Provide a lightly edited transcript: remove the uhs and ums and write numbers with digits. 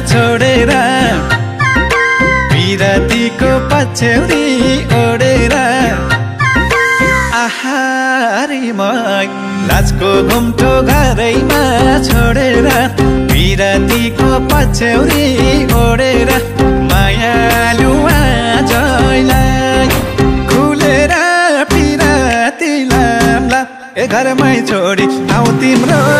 छोडेर विरतीको पछ्यौरी ओडेर आहारी मै लाजको घुम्टो घरैमा छोडेर विरतीको पछ्यौरी ओडेर मायालु आजैलाई खुलेर पिराती लाम्ला ए घरमै छोडी आऊ तिम्रो